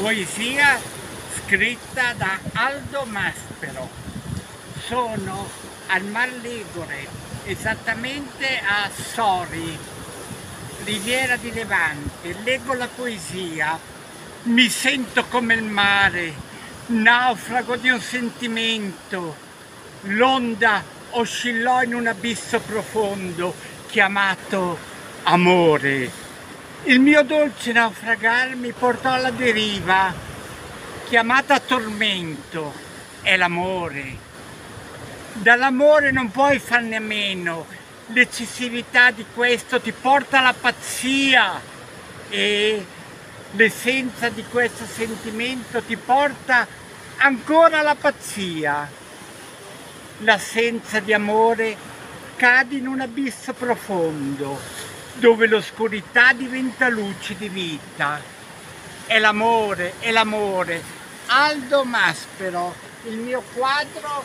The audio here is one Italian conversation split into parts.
Poesia scritta da Aldo Maspero. Sono al Mar Ligure, esattamente a Sori, Riviera di Levante. Leggo la poesia, mi sento come il mare, naufrago di un sentimento. L'onda oscillò in un abisso profondo chiamato amore. Il mio dolce naufragar mi portò alla deriva, chiamata tormento, è l'amore. Dall'amore non puoi farne a meno, l'eccessività di questo ti porta alla pazzia e l'essenza di questo sentimento ti porta ancora alla pazzia. L'assenza di amore cade in un abisso profondo, dove l'oscurità diventa luce di vita. È l'amore, è l'amore. Aldo Maspero, il mio quadro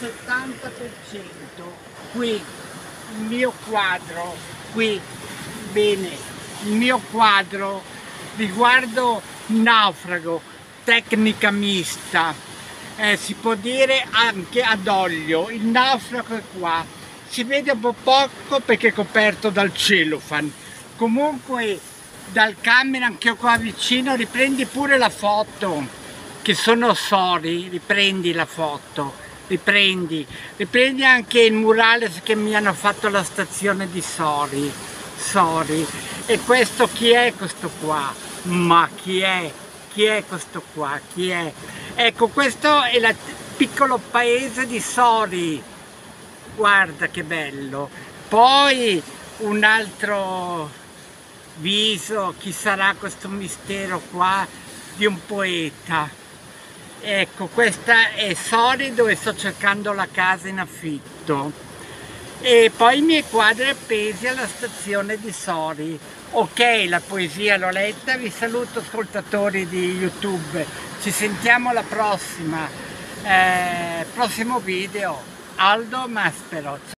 70%. Qui, il mio quadro, qui, bene, il mio quadro riguardo naufrago, tecnica mista, si può dire anche ad olio. Il naufrago è qua. Si vede un po' poco perché è coperto dal cellophane. Comunque dal camera anche qua vicino riprendi pure la foto, che sono Sori, riprendi la foto, riprendi anche il murales che mi hanno fatto la stazione di Sori. E questo chi è questo qua? Ma chi è? Chi è questo qua? Chi è? Ecco, questo è il piccolo paese di Sori. Guarda che bello. Poi un altro viso, chi sarà questo mistero qua di un poeta. Ecco, questa è Sori, dove sto cercando la casa in affitto. E poi i miei quadri appesi alla stazione di Sori. Ok, la poesia l'ho letta, vi saluto ascoltatori di YouTube. Ci sentiamo alla prossima, prossimo video. Aldo Maspero.